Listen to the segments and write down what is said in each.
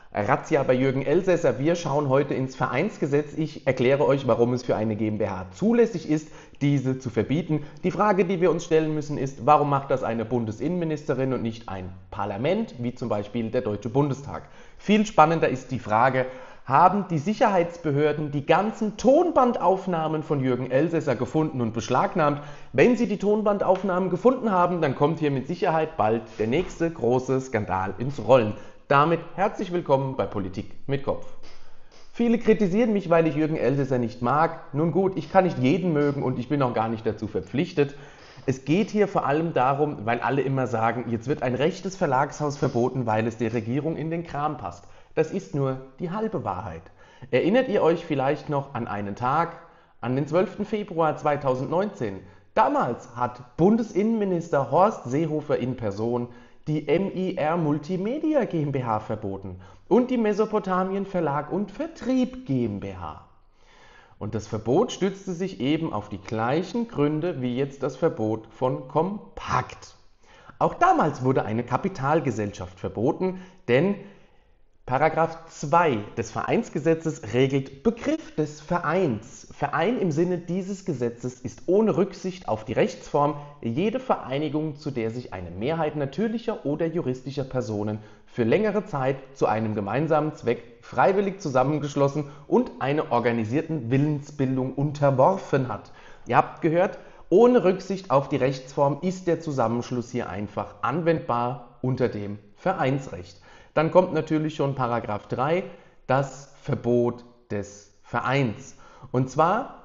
Razzia bei Jürgen Elsässer. Wir schauen heute ins Vereinsgesetz. Ich erkläre euch, warum es für eine GmbH zulässig ist, diese zu verbieten. Die Frage, die wir uns stellen müssen, ist, warum macht das eine Bundesinnenministerin und nicht ein Parlament, wie zum Beispiel der Deutsche Bundestag? Viel spannender ist die Frage, haben die Sicherheitsbehörden die ganzen Tonbandaufnahmen von Jürgen Elsässer gefunden und beschlagnahmt? Wenn sie die Tonbandaufnahmen gefunden haben, dann kommt hier mit Sicherheit bald der nächste große Skandal ins Rollen. Damit herzlich willkommen bei Politik mit Kopf. Viele kritisieren mich, weil ich Jürgen Elsässer nicht mag. Nun gut, ich kann nicht jeden mögen und ich bin auch gar nicht dazu verpflichtet. Es geht hier vor allem darum, weil alle immer sagen, jetzt wird ein rechtes Verlagshaus verboten, weil es der Regierung in den Kram passt. Das ist nur die halbe Wahrheit. Erinnert ihr euch vielleicht noch an einen Tag, an den 12. Februar 2019? Damals hat Bundesinnenminister Horst Seehofer in Person die MIR Multimedia GmbH verboten und die Mesopotamien Verlag und Vertrieb GmbH. Und das Verbot stützte sich eben auf die gleichen Gründe wie jetzt das Verbot von Kompakt. Auch damals wurde eine Kapitalgesellschaft verboten, denn Paragraph 2 des Vereinsgesetzes regelt Begriff des Vereins. Verein im Sinne dieses Gesetzes ist ohne Rücksicht auf die Rechtsform jede Vereinigung, zu der sich eine Mehrheit natürlicher oder juristischer Personen für längere Zeit zu einem gemeinsamen Zweck freiwillig zusammengeschlossen und einer organisierten Willensbildung unterworfen hat. Ihr habt gehört, ohne Rücksicht auf die Rechtsform ist der Zusammenschluss hier einfach anwendbar unter dem Vereinsrecht. Dann kommt natürlich schon Paragraph 3, das Verbot des Vereins. Und zwar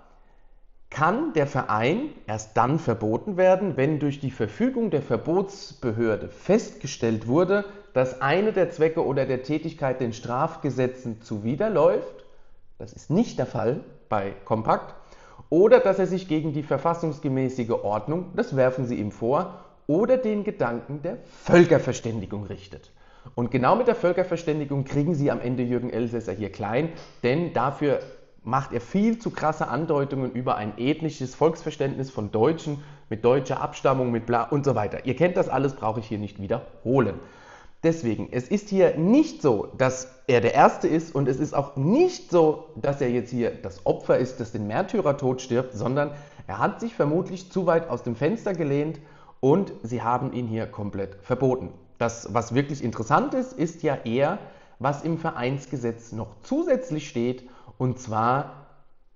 kann der Verein erst dann verboten werden, wenn durch die Verfügung der Verbotsbehörde festgestellt wurde, dass eine der Zwecke oder der Tätigkeit den Strafgesetzen zuwiderläuft. Das ist nicht der Fall bei Kompakt. Oder dass er sich gegen die verfassungsgemäße Ordnung, das werfen sie ihm vor, oder den Gedanken der Völkerverständigung richtet. Und genau mit der Völkerverständigung kriegen sie am Ende Jürgen Elsässer hier klein, denn dafür macht er viel zu krasse Andeutungen über ein ethnisches Volksverständnis von Deutschen mit deutscher Abstammung, mit bla und so weiter. Ihr kennt das alles, brauche ich hier nicht wiederholen. Deswegen, es ist hier nicht so, dass er der Erste ist und es ist auch nicht so, dass er jetzt hier das Opfer ist, das den Märtyrertod stirbt, sondern er hat sich vermutlich zu weit aus dem Fenster gelehnt und sie haben ihn hier komplett verboten. Das, was wirklich interessant ist, ist ja eher, was im Vereinsgesetz noch zusätzlich steht, und zwar,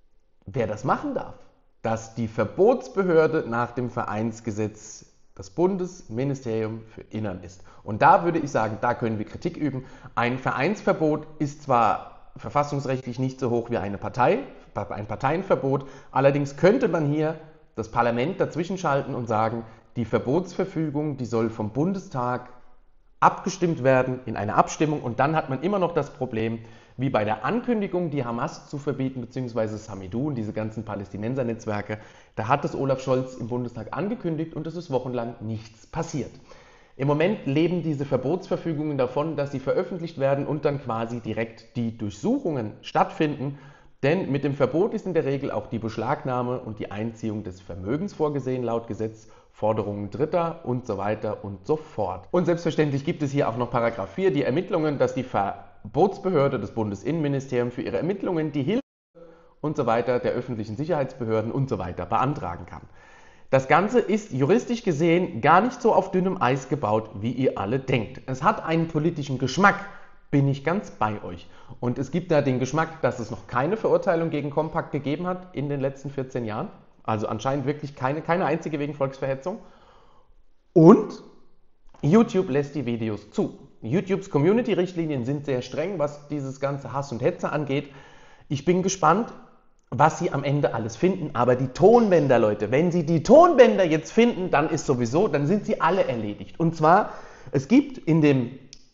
wer das machen darf. Dass die Verbotsbehörde nach dem Vereinsgesetz das Bundesministerium für Innern ist. Und da würde ich sagen, da können wir Kritik üben. Ein Vereinsverbot ist zwar verfassungsrechtlich nicht so hoch wie ein Parteienverbot, allerdings könnte man hier das Parlament dazwischen schalten und sagen, die Verbotsverfügung, die soll vom Bundestag abgestimmt werden in einer Abstimmung und dann hat man immer noch das Problem, wie bei der Ankündigung, die Hamas zu verbieten, beziehungsweise Samidu und diese ganzen Palästinenser-Netzwerke, da hat es Olaf Scholz im Bundestag angekündigt und es ist wochenlang nichts passiert. Im Moment leben diese Verbotsverfügungen davon, dass sie veröffentlicht werden und dann quasi direkt die Durchsuchungen stattfinden, denn mit dem Verbot ist in der Regel auch die Beschlagnahme und die Einziehung des Vermögens vorgesehen, laut Gesetz, Forderungen Dritter und so weiter und so fort. Und selbstverständlich gibt es hier auch noch Paragraph 4, die Ermittlungen, dass die Verbotsbehörde des Bundesinnenministeriums für ihre Ermittlungen die Hilfe und so weiter der öffentlichen Sicherheitsbehörden und so weiter beantragen kann. Das Ganze ist juristisch gesehen gar nicht so auf dünnem Eis gebaut, wie ihr alle denkt. Es hat einen politischen Geschmack, bin ich ganz bei euch. Und es gibt da den Geschmack, dass es noch keine Verurteilung gegen Kompakt gegeben hat in den letzten 14 Jahren. Also anscheinend wirklich keine einzige wegen Volksverhetzung. Und YouTube lässt die Videos zu. YouTubes Community-Richtlinien sind sehr streng, was dieses ganze Hass und Hetze angeht. Ich bin gespannt, was sie am Ende alles finden. Aber die Tonbänder, Leute, wenn sie die Tonbänder jetzt finden, dann dann sind sie alle erledigt. Und zwar, es gibt in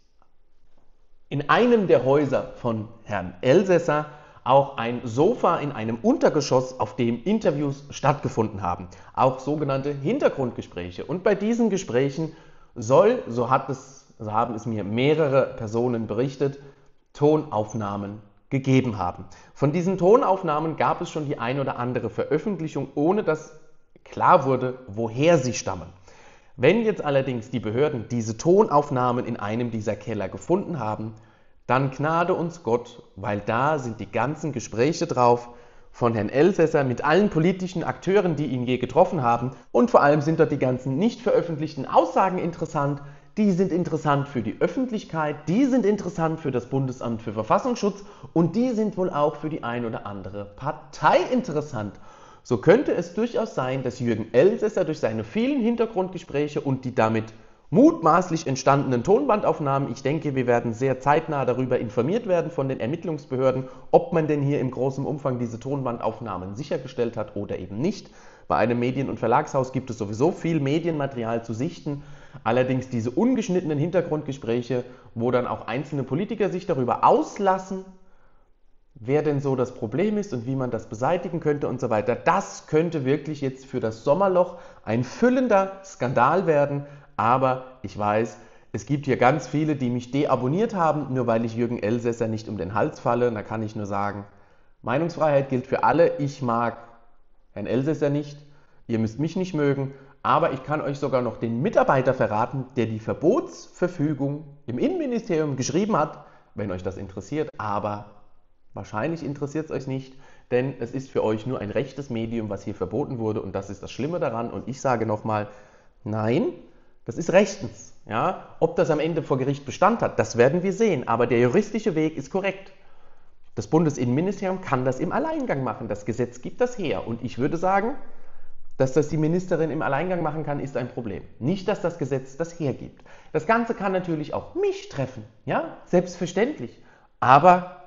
einem der Häuser von Herrn Elsässer auch ein Sofa in einem Untergeschoss, auf dem Interviews stattgefunden haben. Auch sogenannte Hintergrundgespräche. Und bei diesen Gesprächen so haben es mir mehrere Personen berichtet, Tonaufnahmen gegeben haben. Von diesen Tonaufnahmen gab es schon die ein oder andere Veröffentlichung, ohne dass klar wurde, woher sie stammen. Wenn jetzt allerdings die Behörden diese Tonaufnahmen in einem dieser Keller gefunden haben, dann gnade uns Gott, weil da sind die ganzen Gespräche drauf von Herrn Elsässer mit allen politischen Akteuren, die ihn je getroffen haben. Und vor allem sind dort die ganzen nicht veröffentlichten Aussagen interessant. Die sind interessant für die Öffentlichkeit, die sind interessant für das Bundesamt für Verfassungsschutz und die sind wohl auch für die ein oder andere Partei interessant. So könnte es durchaus sein, dass Jürgen Elsässer durch seine vielen Hintergrundgespräche und die damit mutmaßlich entstandenen Tonbandaufnahmen, ich denke, wir werden sehr zeitnah darüber informiert werden von den Ermittlungsbehörden, ob man denn hier im großen Umfang diese Tonbandaufnahmen sichergestellt hat oder eben nicht. Bei einem Medien- und Verlagshaus gibt es sowieso viel Medienmaterial zu sichten. Allerdings diese ungeschnittenen Hintergrundgespräche, wo dann auch einzelne Politiker sich darüber auslassen, wer denn so das Problem ist und wie man das beseitigen könnte und so weiter, das könnte wirklich jetzt für das Sommerloch ein füllender Skandal werden. Aber ich weiß, es gibt hier ganz viele, die mich deabonniert haben, nur weil ich Jürgen Elsässer nicht um den Hals falle. Da kann ich nur sagen, Meinungsfreiheit gilt für alle. Ich mag Herrn Elsässer nicht, ihr müsst mich nicht mögen, aber ich kann euch sogar noch den Mitarbeiter verraten, der die Verbotsverfügung im Innenministerium geschrieben hat, wenn euch das interessiert. Aber wahrscheinlich interessiert es euch nicht, denn es ist für euch nur ein rechtes Medium, was hier verboten wurde und das ist das Schlimme daran. Und ich sage nochmal, nein, das ist rechtens. Ja? Ob das am Ende vor Gericht Bestand hat, das werden wir sehen. Aber der juristische Weg ist korrekt. Das Bundesinnenministerium kann das im Alleingang machen. Das Gesetz gibt das her. Und ich würde sagen, dass das die Ministerin im Alleingang machen kann, ist ein Problem. Nicht, dass das Gesetz das hergibt. Das Ganze kann natürlich auch mich treffen. Ja, selbstverständlich. Aber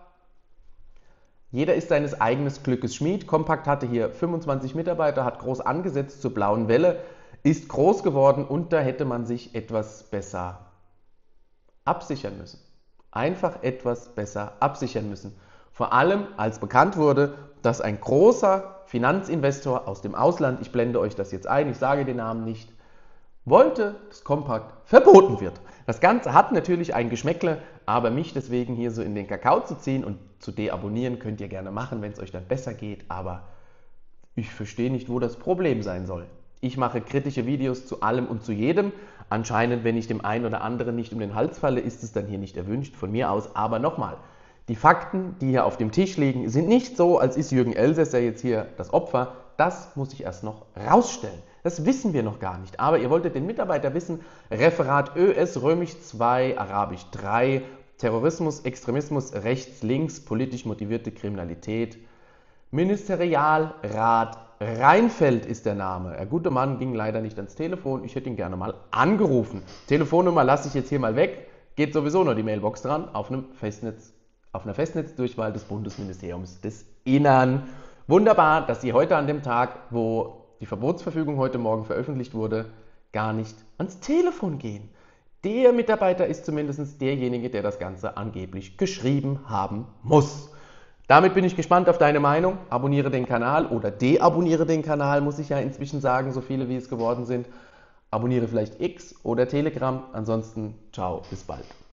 jeder ist seines eigenen Glückes Schmied. Compact hatte hier 25 Mitarbeiter, hat groß angesetzt zur blauen Welle, ist groß geworden und da hätte man sich etwas besser absichern müssen. Einfach etwas besser absichern müssen. Vor allem, als bekannt wurde, dass ein großer Finanzinvestor aus dem Ausland, ich blende euch das jetzt ein, ich sage den Namen nicht, wollte, dass Compact verboten wird. Das Ganze hat natürlich ein Geschmäckle, aber mich deswegen hier so in den Kakao zu ziehen und zu deabonnieren, könnt ihr gerne machen, wenn es euch dann besser geht, aber ich verstehe nicht, wo das Problem sein soll. Ich mache kritische Videos zu allem und zu jedem. Anscheinend, wenn ich dem einen oder anderen nicht um den Hals falle, ist es dann hier nicht erwünscht von mir aus. Aber nochmal, die Fakten, die hier auf dem Tisch liegen, sind nicht so, als ist Jürgen Elsässer jetzt hier das Opfer. Das muss ich erst noch rausstellen. Das wissen wir noch gar nicht. Aber ihr wolltet den Mitarbeiter wissen, Referat ÖS Römisch 2, Arabisch 3, Terrorismus, Extremismus, rechts, links, politisch motivierte Kriminalität. Ministerialrat Reinfeldt ist der Name. Der gute Mann ging leider nicht ans Telefon. Ich hätte ihn gerne mal angerufen. Telefonnummer lasse ich jetzt hier mal weg. Geht sowieso nur die Mailbox dran auf einer Festnetzdurchwahl des Bundesministeriums des Innern. Wunderbar, dass Sie heute an dem Tag, wo die Verbotsverfügung heute Morgen veröffentlicht wurde, gar nicht ans Telefon gehen. Der Mitarbeiter ist zumindest derjenige, der das Ganze angeblich geschrieben haben muss. Damit bin ich gespannt auf deine Meinung. Abonniere den Kanal oder deabonniere den Kanal, muss ich ja inzwischen sagen, so viele wie es geworden sind. Abonniere vielleicht X oder Telegram. Ansonsten, ciao, bis bald.